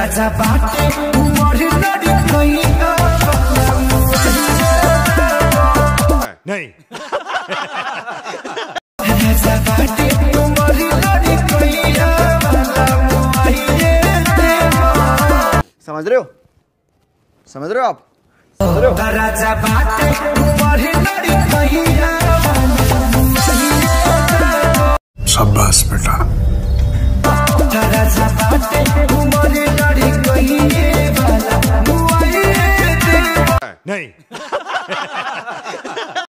राजा बाटे उमर लड़ी कहिया नहीं राजा बाटे उमर लड़ी कहिया समझ रहे हो? समझ रहे हो आप? समझ रहे हो? राजा बाटे उमर लड़ी कहिया शाबाश बेटा।